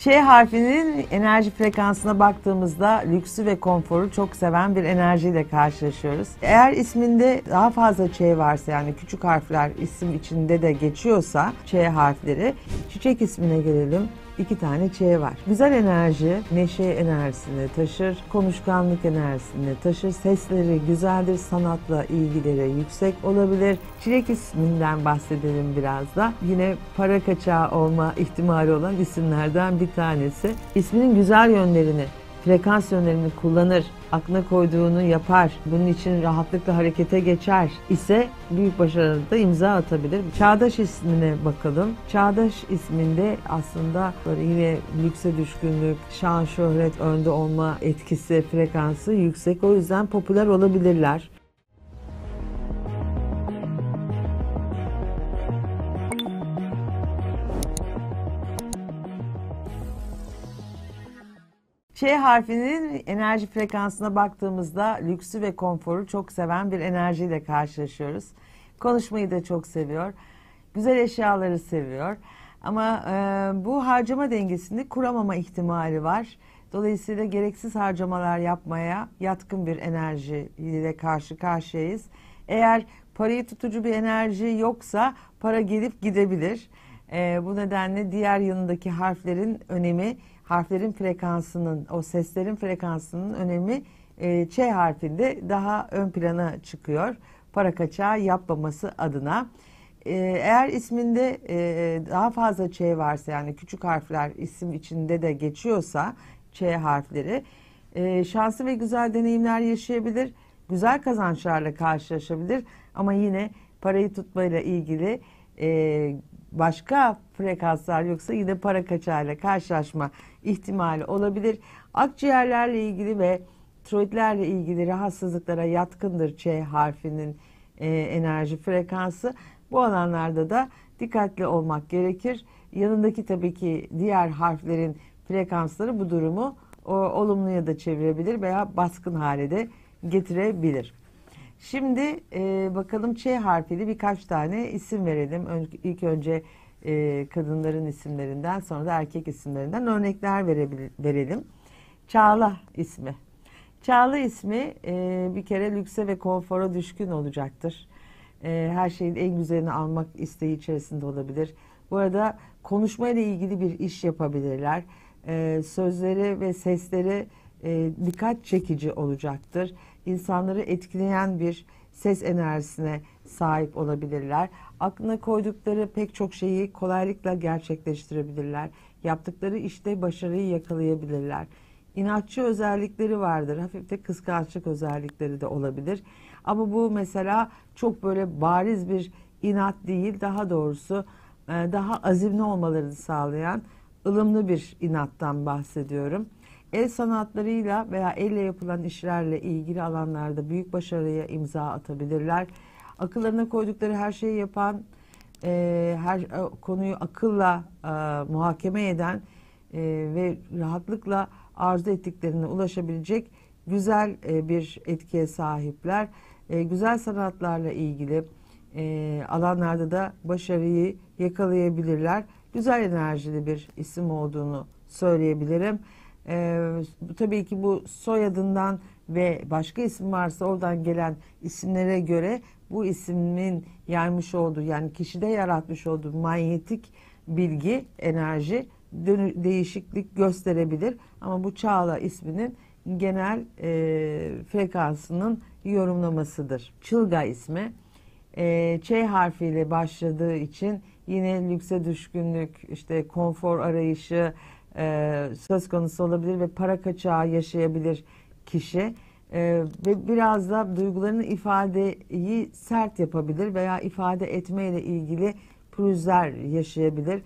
Ç harfinin enerji frekansına baktığımızda lüksü ve konforu çok seven bir enerjiyle karşılaşıyoruz. Eğer isminde daha fazla Ç varsa, yani küçük harfler isim içinde de geçiyorsa Ç harfleri, çiçek ismine gelelim. 2 tane Ç var. Güzel enerji, neşe enerjisini taşır, konuşkanlık enerjisini taşır, sesleri güzeldir, sanatla ilgileri yüksek olabilir. Çilek isminden bahsedelim biraz da. Yine para kaçağı olma ihtimali olan isimlerden bir tanesi. İsminin güzel yönlerini, frekans yönlerini kullanır, aklına koyduğunu yapar, bunun için rahatlıkla harekete geçer ise büyük başarıda imza atabilir. Çağdaş ismine bakalım. Çağdaş isminde aslında böyle yine lükse düşkünlük, şan, şöhret, önde olma etkisi, frekansı yüksek. O yüzden popüler olabilirler. Ç harfinin enerji frekansına baktığımızda lüksü ve konforu çok seven bir enerjiyle karşılaşıyoruz. Konuşmayı da çok seviyor. Güzel eşyaları seviyor. Ama bu harcama dengesini kuramama ihtimali var. Dolayısıyla gereksiz harcamalar yapmaya yatkın bir enerjiyle karşı karşıyayız. Eğer parayı tutucu bir enerji yoksa para gelip gidebilir. Bu nedenle diğer yanındaki harflerin önemi, harflerin frekansının, o seslerin frekansının önemi Ç harfinde daha ön plana çıkıyor. Para kaçağı yapmaması adına. Eğer isminde daha fazla Ç varsa, yani küçük harfler isim içinde de geçiyorsa Ç harfleri, şanslı ve güzel deneyimler yaşayabilir, güzel kazançlarla karşılaşabilir ama yine parayı tutmayla ilgili başka frekanslar yoksa yine para kaçağıyla karşılaşma ihtimali olabilir. Akciğerlerle ilgili ve tiroidlerle ilgili rahatsızlıklara yatkındır Ç harfinin enerji frekansı. Bu alanlarda da dikkatli olmak gerekir. Yanındaki tabii ki diğer harflerin frekansları bu durumu olumluya da çevirebilir veya baskın hale de getirebilir. Şimdi bakalım Ç harfiyle birkaç tane isim verelim. İlk önce kadınların isimlerinden, sonra da erkek isimlerinden örnekler verelim. Çağla ismi. Çağla ismi bir kere lükse ve konfora düşkün olacaktır. Her şeyin en güzelini almak isteği içerisinde olabilir. Bu arada konuşmayla ilgili bir iş yapabilirler. Sözleri ve sesleri dikkat çekici olacaktır. İnsanları etkileyen bir ses enerjisine sahip olabilirler. Aklına koydukları pek çok şeyi kolaylıkla gerçekleştirebilirler. Yaptıkları işte başarıyı yakalayabilirler. İnatçı özellikleri vardır. Hafif de kıskançlık özellikleri de olabilir. Ama bu mesela çok böyle bariz bir inat değil, daha doğrusu daha azimli olmalarını sağlayan ılımlı bir inattan bahsediyorum. El sanatlarıyla veya elle yapılan işlerle ilgili alanlarda büyük başarıya imza atabilirler. Akıllarına koydukları her şeyi yapan, her konuyu akılla muhakeme eden ve rahatlıkla arzu ettiklerine ulaşabilecek güzel bir etkiye sahipler. Güzel sanatlarla ilgili alanlarda da başarıyı yakalayabilirler. Güzel enerjili bir isim olduğunu söyleyebilirim. Tabii ki bu soyadından ve başka isim varsa oradan gelen isimlere göre bu ismin yaymış olduğu, yani kişide yaratmış olduğu manyetik bilgi, enerji değişiklik gösterebilir. Ama bu Çağla isminin genel frekansının yorumlamasıdır. Çılga ismi Ç harfiyle başladığı için yine lükse düşkünlük, işte konfor arayışı söz konusu olabilir ve para kaçağı yaşayabilir kişi. Ve biraz da duygularını ifadeyi sert yapabilir veya ifade etmeyle ilgili pürüzler yaşayabilir.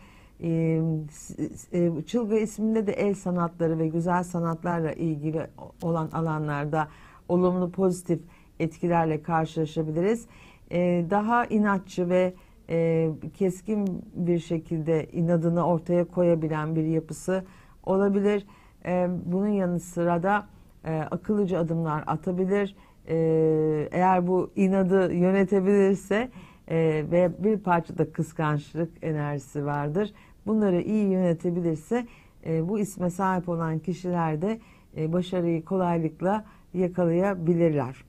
Çılga isminde de el sanatları ve güzel sanatlarla ilgili olan alanlarda olumlu pozitif etkilerle karşılaşabiliriz. Daha inatçı ve keskin bir şekilde inadını ortaya koyabilen bir yapısı olabilir. Bunun yanı sıra da akıllıca adımlar atabilir. Eğer bu inadı yönetebilirse ve bir parça da kıskançlık enerjisi vardır. Bunları iyi yönetebilirse bu isme sahip olan kişiler de başarıyı kolaylıkla yakalayabilirler.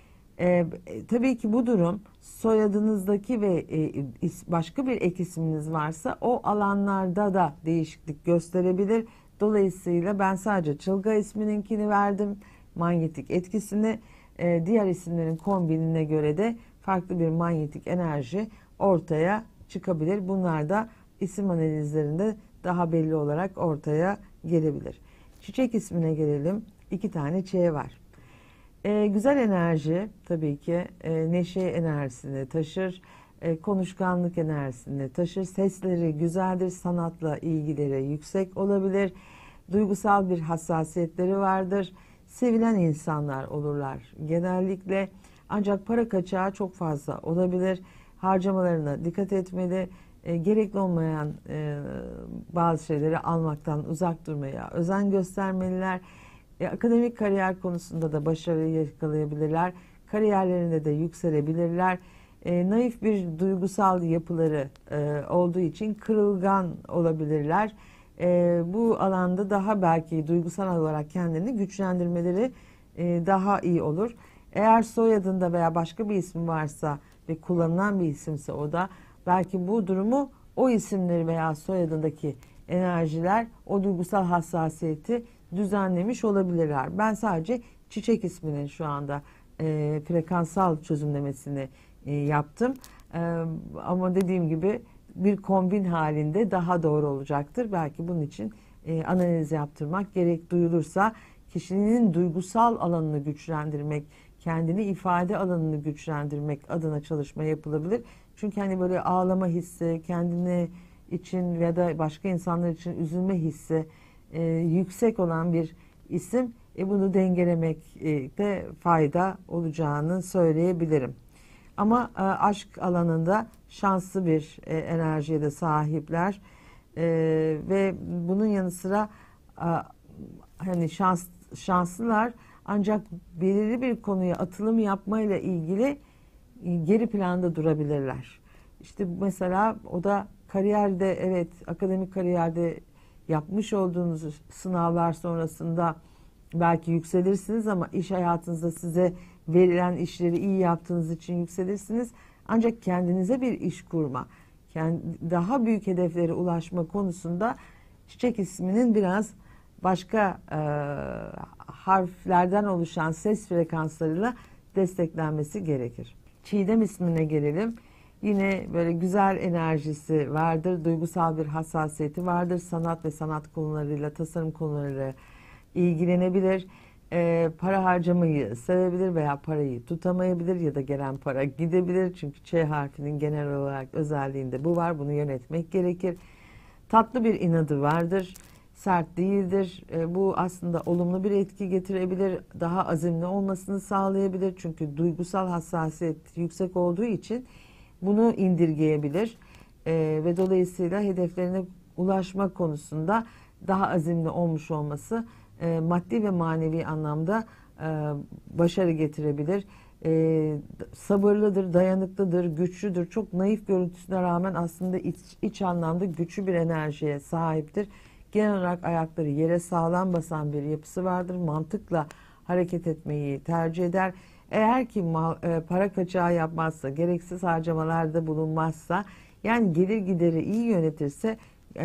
Tabii ki bu durum soyadınızdaki ve başka bir ek isminiz varsa o alanlarda da değişiklik gösterebilir. Dolayısıyla ben sadece Çılga ismininkini verdim. Manyetik etkisini, diğer isimlerin kombinine göre de farklı bir manyetik enerji ortaya çıkabilir. Bunlar da isim analizlerinde daha belli olarak ortaya gelebilir. Çiçek ismine gelelim. 2 tane Ç var. Güzel enerji tabii ki neşe enerjisini taşır, konuşkanlık enerjisini taşır, sesleri güzeldir, sanatla ilgileri yüksek olabilir, duygusal bir hassasiyetleri vardır, sevilen insanlar olurlar genellikle, ancak para kaçağı çok fazla olabilir, harcamalarına dikkat etmeli, gerekli olmayan bazı şeyleri almaktan uzak durmaya özen göstermeliler. Akademik kariyer konusunda da başarıyı yakalayabilirler. Kariyerlerinde de yükselebilirler. Naif bir duygusal yapıları olduğu için kırılgan olabilirler. Bu alanda daha belki duygusal olarak kendini güçlendirmeleri daha iyi olur. Eğer soyadında veya başka bir isim varsa ve kullanılan bir isimse o da belki bu durumu o isimleri veya soyadındaki enerjiler o duygusal hassasiyeti düzenlemiş olabilirler. Ben sadece Çiçek isminin şu anda frekansal çözümlemesini yaptım. Ama dediğim gibi bir kombin halinde daha doğru olacaktır. Belki bunun için analiz yaptırmak gerek duyulursa kişinin duygusal alanını güçlendirmek, kendini ifade alanını güçlendirmek adına çalışma yapılabilir. Çünkü hani böyle ağlama hissi, kendini için ya da başka insanlar için üzülme hissi yüksek olan bir isim, bunu dengelemekte fayda olacağını söyleyebilirim. Ama aşk alanında şanslı bir enerjiye de sahipler ve bunun yanı sıra hani şanslılar, ancak belirli bir konuya atılım yapmayla ilgili geri planda durabilirler. İşte mesela o da kariyerde, evet, akademik kariyerde yapmış olduğunuz sınavlar sonrasında belki yükselirsiniz ama iş hayatınızda size verilen işleri iyi yaptığınız için yükselirsiniz. Ancak kendinize bir iş kurma, daha büyük hedeflere ulaşma konusunda Çiçek isminin biraz başka harflerden oluşan ses frekanslarıyla desteklenmesi gerekir. Çiğdem ismine gelelim. Yine böyle güzel enerjisi vardır, duygusal bir hassasiyeti vardır, sanat ve sanat konularıyla, tasarım konularıyla ilgilenebilir, para harcamayı sevebilir veya parayı tutamayabilir ya da gelen para gidebilir. Çünkü Ç harfinin genel olarak özelliğinde bu var, bunu yönetmek gerekir. Tatlı bir inadı vardır, sert değildir. Bu aslında olumlu bir etki getirebilir, daha azimli olmasını sağlayabilir. Çünkü duygusal hassasiyet yüksek olduğu için bunu indirgeyebilir ve dolayısıyla hedeflerine ulaşma konusunda daha azimli olmuş olması maddi ve manevi anlamda başarı getirebilir. Sabırlıdır, dayanıklıdır, güçlüdür. Çok naif görüntüsüne rağmen aslında iç anlamda güçlü bir enerjiye sahiptir. Genel olarak ayakları yere sağlam basan bir yapısı vardır. Mantıkla hareket etmeyi tercih eder. Eğer ki para kaçağı yapmazsa, gereksiz harcamalarda bulunmazsa, yani gelir gideri iyi yönetirse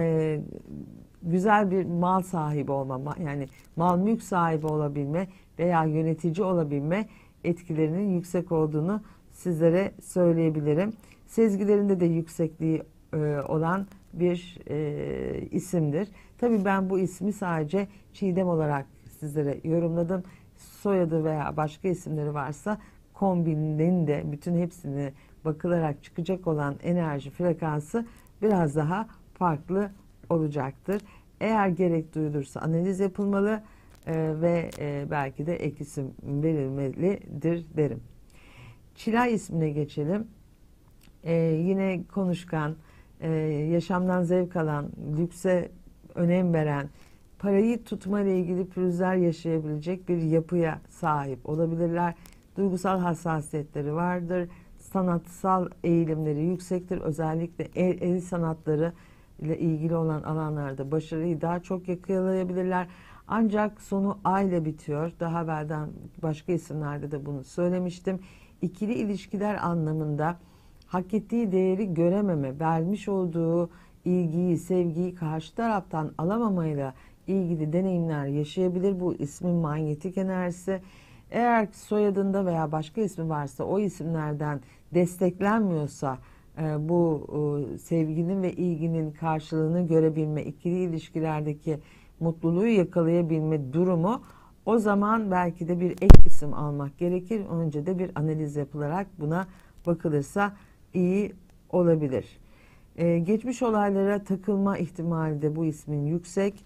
güzel bir mal sahibi olma, yani mal mülk sahibi olabilme veya yönetici olabilme etkilerinin yüksek olduğunu sizlere söyleyebilirim. Sezgilerinde de yüksekliği olan bir isimdir. Tabii ben bu ismi sadece Çiğdem olarak sizlere yorumladım. Soyadı veya başka isimleri varsa kombinin de bütün hepsini bakılarak çıkacak olan enerji frekansı biraz daha farklı olacaktır. Eğer gerek duyulursa analiz yapılmalı ve belki de ek isim verilmelidir derim. Çilay ismine geçelim. Yine konuşkan, yaşamdan zevk alan, lükse önem veren, parayı tutma ile ilgili pürüzler yaşayabilecek bir yapıya sahip olabilirler. Duygusal hassasiyetleri vardır. Sanatsal eğilimleri yüksektir. Özellikle el sanatları ile ilgili olan alanlarda başarıyı daha çok yakalayabilirler. Ancak sonu A ile bitiyor. Daha evvelden başka isimlerde de bunu söylemiştim. İkili ilişkiler anlamında hak ettiği değeri görememe, vermiş olduğu ilgiyi, sevgiyi karşı taraftan alamamayla ilgili deneyimler yaşayabilir. Bu ismin manyetik enerjisi. Eğer soyadında veya başka ismi varsa, o isimlerden desteklenmiyorsa bu sevginin ve ilginin karşılığını görebilme, ikili ilişkilerdeki mutluluğu yakalayabilme durumu, o zaman belki de bir ek isim almak gerekir. Önce de bir analiz yapılarak buna bakılırsa iyi olabilir. Geçmiş olaylara takılma ihtimali de bu ismin yüksek.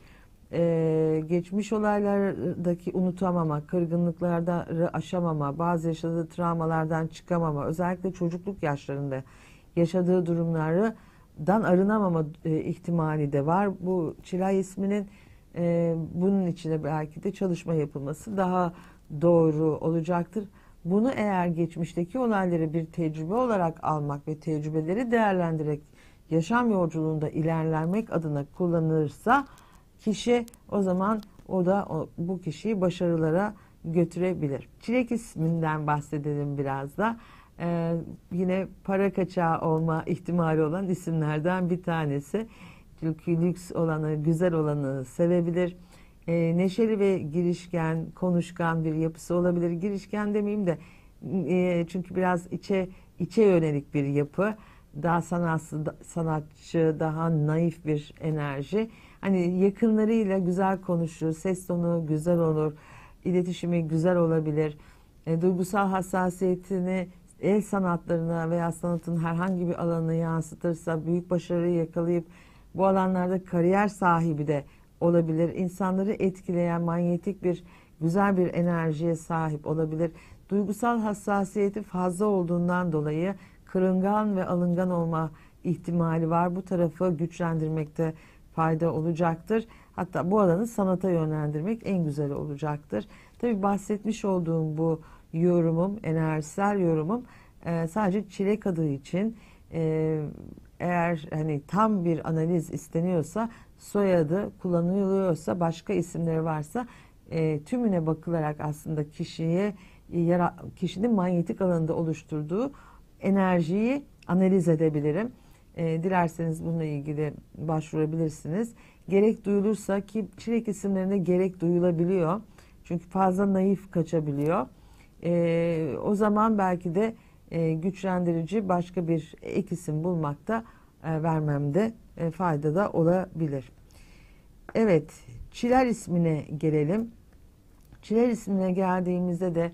Geçmiş olaylardaki unutamama, kırgınlıkları aşamama, bazı yaşadığı travmalardan çıkamama, özellikle çocukluk yaşlarında yaşadığı durumlardan arınamama ihtimali de var. Bu Çilay isminin bunun içine belki de çalışma yapılması daha doğru olacaktır. Bunu eğer geçmişteki olayları bir tecrübe olarak almak ve tecrübeleri değerlendirerek yaşam yolculuğunda ilerlemek adına kullanılırsa kişi, o zaman o da bu kişiyi başarılara götürebilir. Çilek isminden bahsedelim biraz da. Yine para kaçağı olma ihtimali olan isimlerden bir tanesi. Çünkü lüks olanı, güzel olanı sevebilir. Neşeli ve girişken, konuşkan bir yapısı olabilir. Girişken demeyeyim de çünkü biraz içe yönelik bir yapı. Daha sanatçı, daha naif bir enerji. Hani yakınlarıyla güzel konuşur, ses tonu güzel olur, iletişimi güzel olabilir. Duygusal hassasiyetini el sanatlarına veya sanatın herhangi bir alanına yansıtırsa büyük başarıyı yakalayıp bu alanlarda kariyer sahibi de olabilir. İnsanları etkileyen manyetik güzel bir enerjiye sahip olabilir. Duygusal hassasiyeti fazla olduğundan dolayı kırılgan ve alıngan olma ihtimali var. Bu tarafı güçlendirmekte fayda olacaktır. Hatta bu alanı sanata yönlendirmek en güzeli olacaktır. Tabii bahsetmiş olduğum bu yorumum, enerjisel yorumum sadece çilek adı için, eğer hani tam bir analiz isteniyorsa, soyadı kullanılıyorsa, başka isimleri varsa tümüne bakılarak aslında kişinin manyetik alanında oluşturduğu enerjiyi analiz edebilirim. Dilerseniz bununla ilgili başvurabilirsiniz. Gerek duyulursa, ki çilek isimlerinde gerek duyulabiliyor. Çünkü fazla naif kaçabiliyor. O zaman belki de güçlendirici başka bir ek isim bulmakta, vermemde fayda da olabilir. Evet, Çiler ismine gelelim. Çiler ismine geldiğimizde de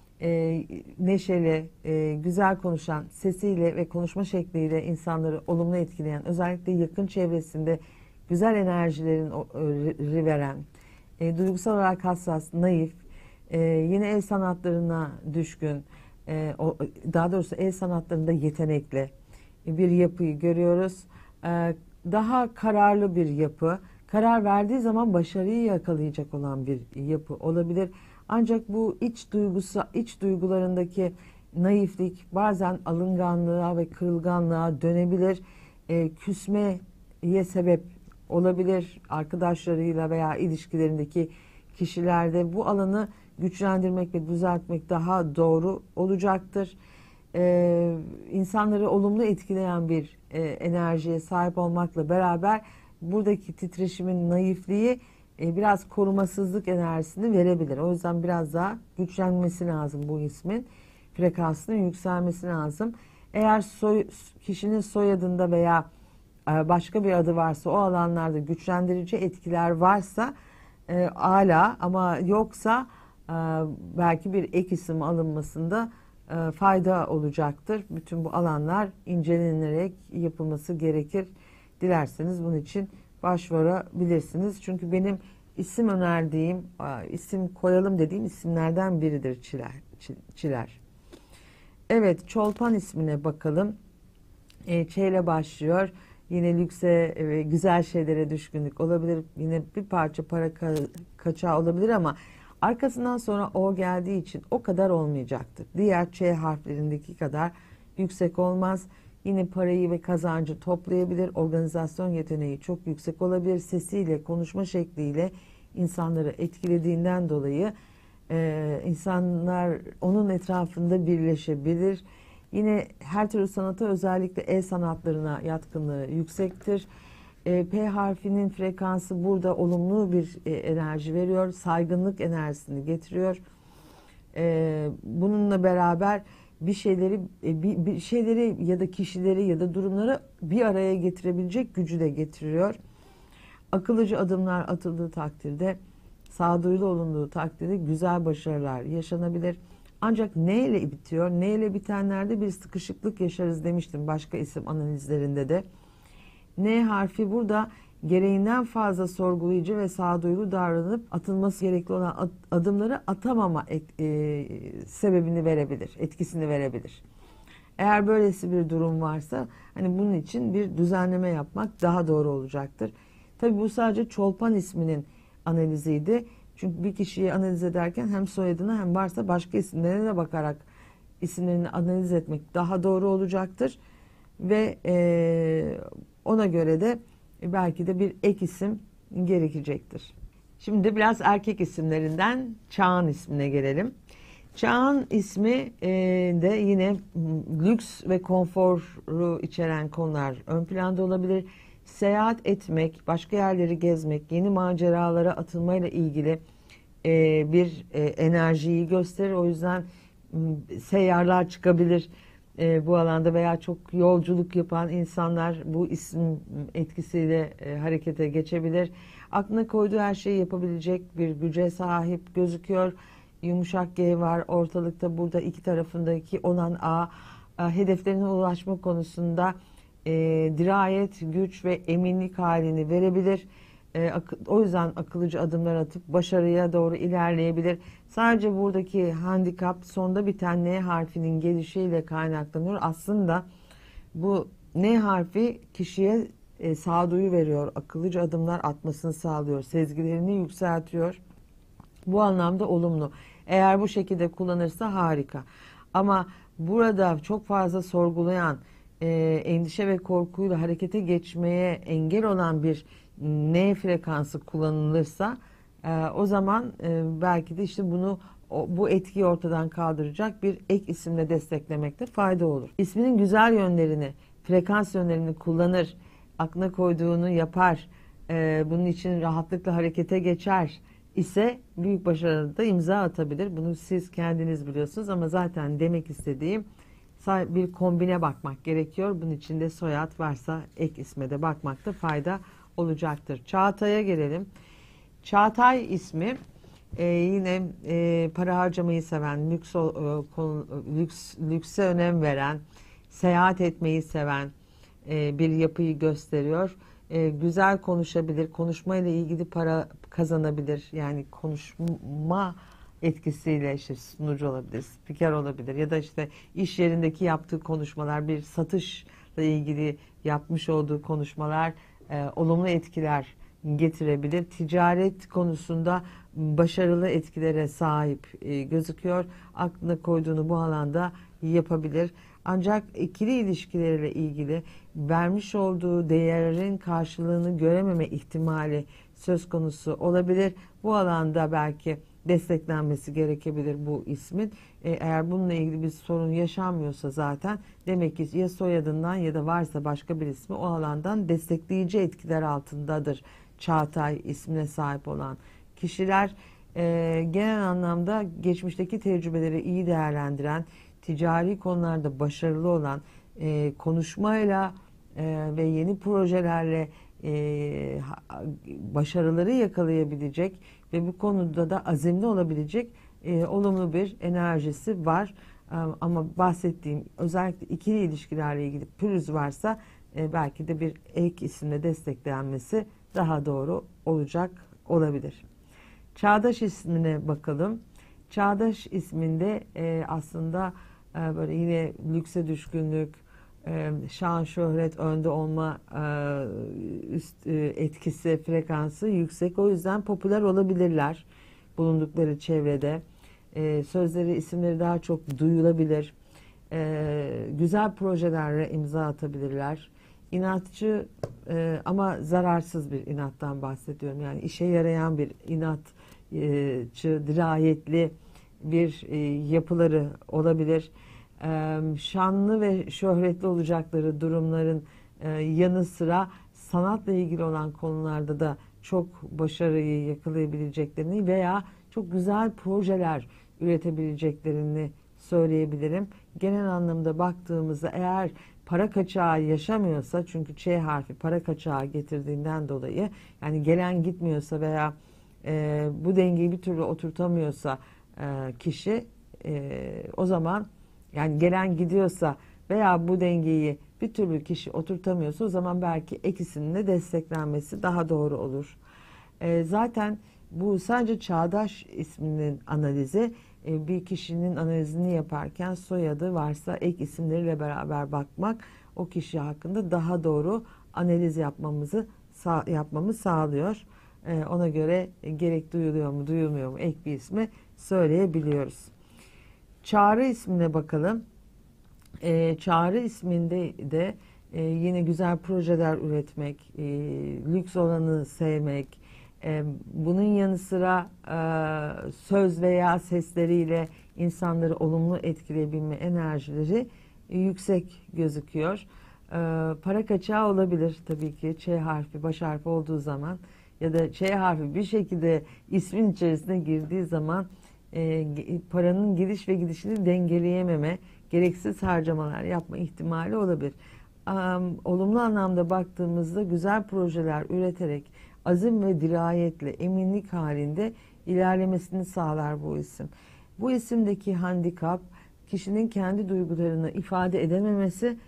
neşeli, güzel konuşan, sesiyle ve konuşma şekliyle insanları olumlu etkileyen, özellikle yakın çevresinde güzel enerjilerin veren, duygusal olarak hassas, naif, yine el sanatlarına düşkün, daha doğrusu el sanatlarında yetenekli bir yapıyı görüyoruz. Daha kararlı bir yapı, karar verdiği zaman başarıyı yakalayacak olan bir yapı olabilir. Ancak bu iç duygularındaki naiflik bazen alınganlığa ve kırılganlığa dönebilir. Küsmeye sebep olabilir arkadaşlarıyla veya ilişkilerindeki kişilerde. Bu alanı güçlendirmek ve düzeltmek daha doğru olacaktır. İnsanları olumlu etkileyen bir enerjiye sahip olmakla beraber buradaki titreşimin naifliği biraz korumasızlık enerjisini verebilir. O yüzden biraz daha güçlenmesi lazım bu ismin. Frekansının yükselmesi lazım. Eğer kişinin soyadında veya başka bir adı varsa, o alanlarda güçlendirici etkiler varsa âlâ, ama yoksa belki bir ek isim alınmasında fayda olacaktır. Bütün bu alanlar incelenerek yapılması gerekir. Dilerseniz bunun için başvurabilirsiniz. Çünkü benim isim önerdiğim, isim koyalım dediğim isimlerden biridir Çiler. Evet, Çolpan ismine bakalım. Ç ile başlıyor. Yine lükse ve güzel şeylere düşkünlük olabilir. Yine bir parça para kaçağı olabilir ama arkasından sonra O geldiği için o kadar olmayacaktır. Diğer Ç harflerindeki kadar yüksek olmaz. Yine parayı ve kazancı toplayabilir. Organizasyon yeteneği çok yüksek olabilir. Sesiyle, konuşma şekliyle insanları etkilediğinden dolayı insanlar onun etrafında birleşebilir. Yine her türlü sanata, özellikle el sanatlarına yatkınlığı yüksektir. P harfinin frekansı burada olumlu bir enerji veriyor. Saygınlık enerjisini getiriyor. Bununla beraber bir şeyleri ya da kişileri ya da durumları bir araya getirebilecek gücü de getiriyor. Akıllıca adımlar atıldığı takdirde, sağduyulu olunduğu takdirde güzel başarılar yaşanabilir. Ancak neyle bitiyor? Neyle bitenlerde bir sıkışıklık yaşarız demiştim başka isim analizlerinde de. N harfi burada gereğinden fazla sorgulayıcı ve sağduyulu davranıp atılması gerekli olan adımları atamama sebebini verebilir, etkisini verebilir. Eğer böylesi bir durum varsa hani bunun için bir düzenleme yapmak daha doğru olacaktır. Tabii bu sadece Çolpan isminin analiziydi. Çünkü bir kişiyi analiz ederken hem soyadına hem varsa başka isimlerine de bakarak isimlerini analiz etmek daha doğru olacaktır. Ve ona göre de belki de bir ek isim gerekecektir. Şimdi biraz erkek isimlerinden Çağan ismine gelelim. Çağan ismi de yine lüks ve konforu içeren konular ön planda olabilir. Seyahat etmek, başka yerleri gezmek, yeni maceralara atılmayla ilgili bir enerjiyi gösterir. O yüzden seyyarlar çıkabilir bu alanda veya çok yolculuk yapan insanlar bu isim etkisiyle harekete geçebilir. Aklına koyduğu her şeyi yapabilecek bir güce sahip gözüküyor. Yumuşak G var ortalıkta, burada iki tarafındaki olan A hedeflerine ulaşma konusunda dirayet, güç ve eminlik halini verebilir. O yüzden akıllıca adımlar atıp başarıya doğru ilerleyebilir. Sadece buradaki handikap sonda biten N harfinin gelişiyle kaynaklanıyor. Aslında bu N harfi kişiye sağduyu veriyor. Akıllıca adımlar atmasını sağlıyor. Sezgilerini yükseltiyor. Bu anlamda olumlu. Eğer bu şekilde kullanırsa harika. Ama burada çok fazla sorgulayan, endişe ve korkuyla harekete geçmeye engel olan bir N frekansı kullanılırsa o zaman belki de işte bu etkiyi ortadan kaldıracak bir ek isimle desteklemekte fayda olur. İsminin güzel yönlerini, frekans yönlerini kullanır, aklına koyduğunu yapar, bunun için rahatlıkla harekete geçer ise büyük başarıda imza atabilir. Bunu siz kendiniz biliyorsunuz ama zaten demek istediğim bir kombine bakmak gerekiyor. Bunun için de soyad varsa ek isme de bakmakta fayda olacaktır. Çağatay'a gelelim. Çağatay ismi yine para harcamayı seven, lükse önem veren, seyahat etmeyi seven bir yapıyı gösteriyor. Güzel konuşabilir, konuşmayla ilgili para kazanabilir. Yani konuşma etkisiyle işte sunucu olabilir, spiker olabilir ya da işte iş yerindeki yaptığı konuşmalar, bir satışla ilgili yapmış olduğu konuşmalar olumlu etkiler getirebilir. Ticaret konusunda başarılı etkilere sahip gözüküyor. Aklına koyduğunu bu alanda yapabilir. Ancak ikili ilişkileriyle ilgili vermiş olduğu değerin karşılığını görememe ihtimali söz konusu olabilir. Bu alanda belki desteklenmesi gerekebilir bu ismin. Eğer bununla ilgili bir sorun yaşanmıyorsa zaten demek ki ya soyadından ya da varsa başka bir ismi o alandan destekleyici etkiler altındadır. Çağatay ismine sahip olan kişiler genel anlamda geçmişteki tecrübeleri iyi değerlendiren, ticari konularda başarılı olan, konuşmayla ve yeni projelerle başarıları yakalayabilecek ve bu konuda da azimli olabilecek olumlu bir enerjisi var. Ama bahsettiğim özellikle ikili ilişkilerle ilgili pürüz varsa belki de bir ek isimle desteklenmesi daha doğru olabilir. Çağdaş ismine bakalım. Çağdaş isminde aslında böyle yine lükse düşkünlük, şan şöhret önde olma etkisi, frekansı yüksek. O yüzden popüler olabilirler bulundukları çevrede. Sözleri, isimleri daha çok duyulabilir. Güzel projelere imza atabilirler. İnatçı ama zararsız bir inattan bahsediyorum. Yani işe yarayan bir inatçı, dirayetli bir yapıları olabilir. Şanlı ve şöhretli olacakları durumların yanı sıra sanatla ilgili olan konularda da çok başarıyı yakalayabileceklerini veya çok güzel projeler üretebileceklerini söyleyebilirim. Genel anlamda baktığımızda eğer para kaçağı yaşamıyorsa, çünkü Ç harfi para kaçağı getirdiğinden dolayı, yani gelen gitmiyorsa veya bu dengeyi bir türlü oturtamıyorsa kişi, o zaman, yani gelen gidiyorsa veya bu dengeyi bir türlü kişi oturtamıyorsa, o zaman belki ek isimle de desteklenmesi daha doğru olur. Zaten bu sadece çağdaş isminin analizi. Bir kişinin analizini yaparken soyadı varsa ek isimleriyle beraber bakmak o kişi hakkında daha doğru analiz yapmamız sağlıyor. Ona göre gerek duyuluyor mu duyulmuyor mu ek bir ismi söyleyebiliyoruz. Çağrı ismine bakalım. Çağrı isminde de yine güzel projeler üretmek, lüks olanı sevmek, bunun yanı sıra söz veya sesleriyle insanları olumlu etkileyebilme enerjileri yüksek gözüküyor. Para kaçağı olabilir tabii ki, Ç harfi baş harfi olduğu zaman ya da Ç harfi bir şekilde ismin içerisine girdiği zaman paranın giriş ve gidişini dengeleyememe, gereksiz harcamalar yapma ihtimali olabilir. Olumlu anlamda baktığımızda güzel projeler üreterek azim ve dirayetle, eminlik halinde ilerlemesini sağlar bu isim. Bu isimdeki handikap, kişinin kendi duygularını ifade edememesi,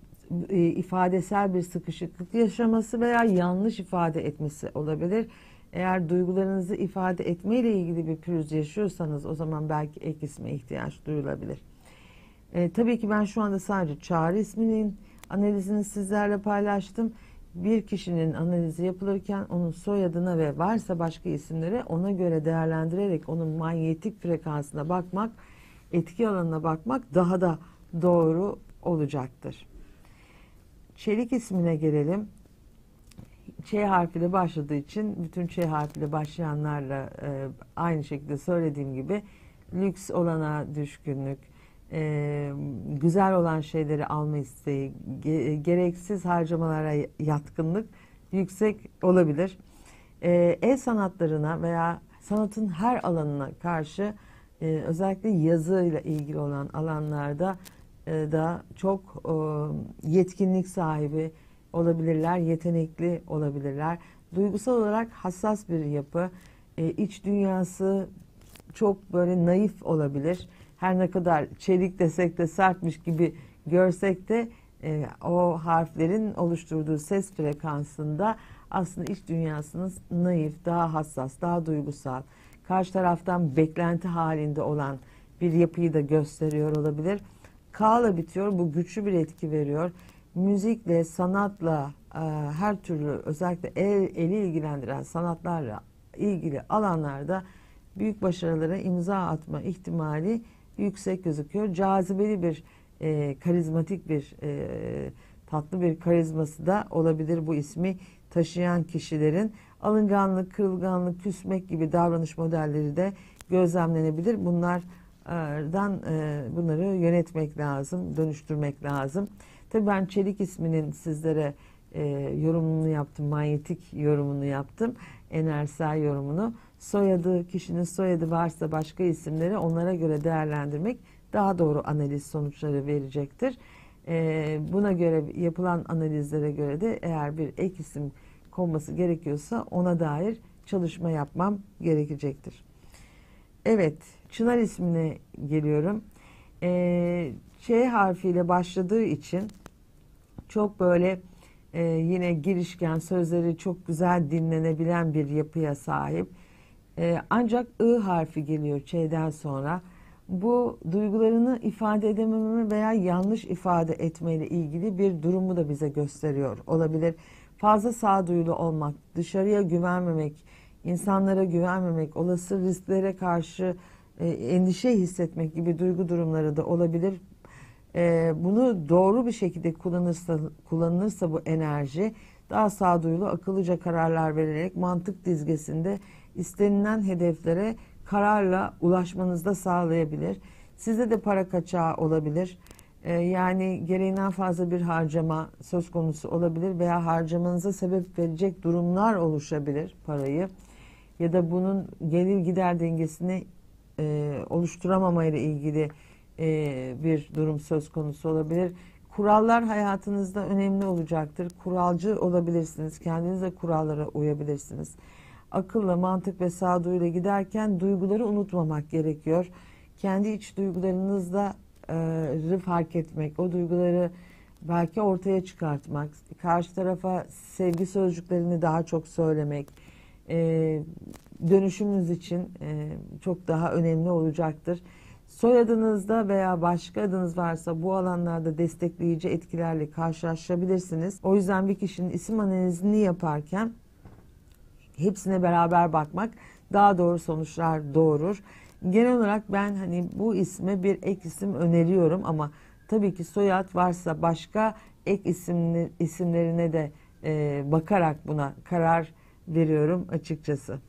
ifadesel bir sıkışıklık yaşaması veya yanlış ifade etmesi olabilir. Eğer duygularınızı ifade etmeyle ilgili bir pürüz yaşıyorsanız, o zaman belki ek isme ihtiyaç duyulabilir. Tabii ki ben şu anda sadece Çağrı isminin analizini sizlerle paylaştım. Bir kişinin analizi yapılırken onun soyadına ve varsa başka isimlere ona göre değerlendirerek onun manyetik frekansına bakmak, etki alanına bakmak daha da doğru olacaktır. Çelik ismine gelelim. Ç harfiyle başladığı için bütün Ç harfiyle başlayanlarla aynı şekilde söylediğim gibi lüks olana düşkünlük, güzel olan şeyleri alma isteği, gereksiz harcamalara yatkınlık yüksek olabilir. El sanatlarına veya sanatın her alanına karşı, özellikle yazıyla ilgili olan alanlarda da çok yetkinlik sahibi olabilirler, yetenekli olabilirler. Duygusal olarak hassas bir yapı, iç dünyası çok böyle naif olabilir. Her ne kadar çelik desek de sertmiş gibi görsek de o harflerin oluşturduğu ses frekansında aslında iç dünyasınız naif, daha hassas, daha duygusal, karşı taraftan beklenti halinde olan bir yapıyı da gösteriyor olabilir. K ile bitiyor, bu güçlü bir etki veriyor. Müzikle, sanatla, her türlü özellikle eli ilgilendiren sanatlarla ilgili alanlarda büyük başarılara imza atma ihtimali yüksek gözüküyor. Cazibeli bir, karizmatik bir, tatlı bir karizması da olabilir bu ismi taşıyan kişilerin. Alınganlık, kırılganlık, küsmek gibi davranış modelleri de gözlemlenebilir. Bunları yönetmek lazım, dönüştürmek lazım. Tabii ben Çelik isminin sizlere yorumunu yaptım, manyetik yorumunu yaptım, enerjisel yorumunu. Kişinin soyadı varsa başka isimleri onlara göre değerlendirmek daha doğru analiz sonuçları verecektir. Buna göre yapılan analizlere göre de eğer bir ek isim konması gerekiyorsa ona dair çalışma yapmam gerekecektir. Evet, Çınar ismine geliyorum. Ç harfiyle başladığı için çok böyle yine girişken, sözleri çok güzel dinlenebilen bir yapıya sahip. Ancak I harfi geliyor Ç'den sonra. Bu duygularını ifade edemememe veya yanlış ifade etmeyle ilgili bir durumu da bize gösteriyor olabilir. Fazla sağduyulu olmak, dışarıya güvenmemek, insanlara güvenmemek, olası risklere karşı endişe hissetmek gibi duygu durumları da olabilir. Bunu doğru bir şekilde kullanılırsa bu enerji daha sağduyulu, akıllıca kararlar vererek mantık dizgesinde istenilen hedeflere kararla ulaşmanızı da sağlayabilir. Sizde de para kaçağı olabilir. Yani gereğinden fazla bir harcama söz konusu olabilir veya harcamanıza sebep verecek durumlar oluşabilir parayı. Ya da bunun gelir gider dengesini oluşturamamayla ilgili bir durum söz konusu olabilir. Kurallar hayatınızda önemli olacaktır. Kuralcı olabilirsiniz. Kendiniz de kurallara uyabilirsiniz. Akılla, mantık ve sağduyuyla giderken duyguları unutmamak gerekiyor. Kendi iç duygularınızla fark etmek, o duyguları belki ortaya çıkartmak, karşı tarafa sevgi sözcüklerini daha çok söylemek, dönüşümünüz için çok daha önemli olacaktır. Soyadınızda veya başka adınız varsa bu alanlarda destekleyici etkilerle karşılaşabilirsiniz. O yüzden bir kişinin isim analizini yaparken hepsine beraber bakmak daha doğru sonuçlar doğurur. Genel olarak ben hani bu isme bir ek isim öneriyorum ama tabii ki soyad varsa başka ek isimlerine de bakarak buna karar veriyorum açıkçası.